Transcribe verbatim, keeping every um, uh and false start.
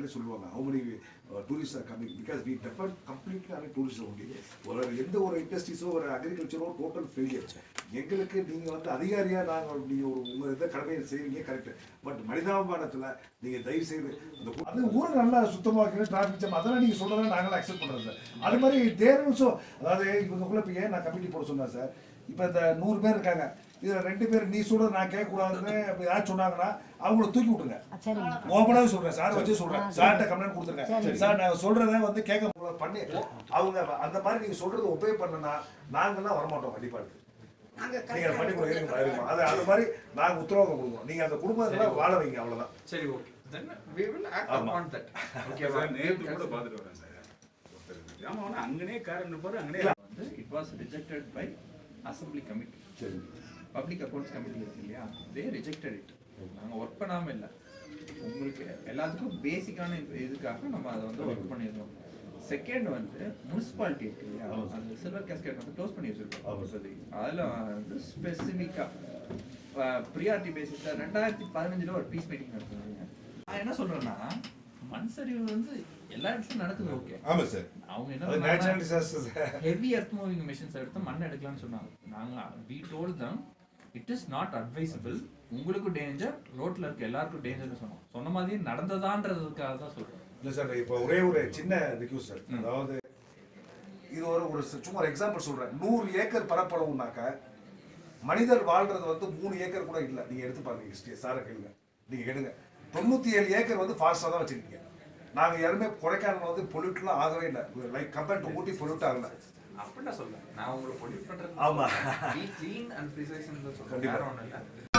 இடத்துல சொல்லுவாங்க how many uh, tourists are coming because we depend completely on tourism only. ஒரு எந்த ஒரு இண்டஸ்ட்ரீஸோ ஒரு அக்ரிகல்ச்சரோ டோட்டல் ஃபெயிலியர். எங்களுக்கு நீங்க வந்து அதிகாரியா நாங்க நீங்க ஒரு உங்க இதை கடமையை செய்வீங்க கரெக்ட். பட் மனிதாபிமானத்துல நீங்க தயவு செய்து அது ஊரை நல்லா சுத்தமா வைக்கிற டிராஃபிக் ஜாம் அதெல்லாம் நீங்க சொல்றதா நாங்களும் அக்செப்ட் பண்றோம் சார். அது மாதிரி தேர் ஆல்சோ அதாவது இவங்களுக்குள்ள இப்போ ஏன் நான் கமிட்டி போட சொன்னேன் சார். இப்போ இந்த நூறு பேர் இருக்காங்க இதில் ரெண்டு பேர் நீ சொல்றது நான் கேட்கக்கூடாதுன்னு யாரும் சொன்னாங்கன்னா அவங்கள தூக்கி விட்டுருங்க. ஓப்பனாகவே சொல்றேன் சார் வச்சு சொல்றேன் சார்கிட்ட கம்ப்ளைண்ட் கொடுத்துருங்க சார் நாங்கள் சொல்றத வந்து கேட்க பண்ணி அவங்க அந்த மாதிரி நீங்க சொல்றது ஒபே பண்ணனா நாங்கெல்லாம் வரமாட்டோம் கண்டிப்பாக. நீங்க பண்ணி கொடுக்குறீங்க அது அந்த மாதிரி நாங்கள் உத்தரவாதம் கொடுக்குறோம். நீங்க அந்த குடும்பத்தில் வாழ வைங்க அவ்வளோதான். சரி okay then we will act upon that. Okay sir நேத்து கூட பார்த்துட்டு வரேன் சார். ஆமா அவன அங்கனே காரணம் இருப்பாரு அங்கனே வந்து it was rejected by assembly committee. சரி பப்ளிக் அக்கவுண்ட்ஸ் கமிட்டி இருக்கு இல்லையா they rejected it. நாங்கள் ஒர்க் பண்ணாமல் இல்லை உங்களுக்கு எல்லாத்துக்கும் பேசிக்கான இதுக்காக நம்ம அதை வந்து ஒர்க் பண்ணியிருந்தோம். செகண்ட் வந்து முனிசிபாலிட்டி இருக்கு இல்லையா அந்த சில்வர் கேஸ்கேட் வந்து க்ளோஸ் பண்ணி வச்சிருக்கோம் சொல்லி அதில் வந்து ஸ்பெசிஃபிக்காக ப்ரியாரிட்டி பேசிஸில் ரெண்டாயிரத்தி பதினஞ்சில் ஒரு பீஸ் மீட்டிங் நடத்துனாங்க. நான் என்ன சொல்கிறேன்னா மண் சரிவு வந்து எல்லா இடத்துலையும் நடக்குது ஓகே. ஆமாம் சார் அவங்க என்ன ஹெவி எர்த் மூவிங் மிஷின்ஸ் எடுத்து மண் எடுக்கலாம்னு சொன்னாங்க. நாங்கள் we told them it is not advisable. உங்களுக்கும் டேஞ்சர் ரோட்ல இருக்க எல்லாருக்கும் டேஞ்சர்னு சொன்னோம். சொன்ன மாதிரி நடந்ததான்றதுக்காக தான் சொல்றேன். இல்லை சார் இப்போ ஒரே ஒரு சின்ன ரிக்யூஸ் சார். அதாவது இது ஒரு ஒரு சும்மா ஒரு எக்ஸாம்பிள் சொல்றேன். நூறு ஏக்கர் பரப்பளவுனாக்க மனிதர் வாழ்றது வந்து மூணு ஏக்கர் கூட இல்லை. நீங்க எடுத்து பாருங்க சார கேளுங்க நீங்க கேளுங்க தொண்ணூத்தி ஏழு ஏக்கர் வந்து ஃபாரஸ்டா தான் வச்சிருக்கீங்க. நாங்க யாருமே கொடைக்கானல் வந்து பொல்யூட்லாம் ஆகவே இல்லை. Like compared to Ooty pollute ஆகல. அப்படின்னா சொல்ல நான் உங்களுக்கு பொல்யூட் பண்றது ஆமா க்ளீன் அண்ட் ப்ரிசைஸ் சொல்றேன்.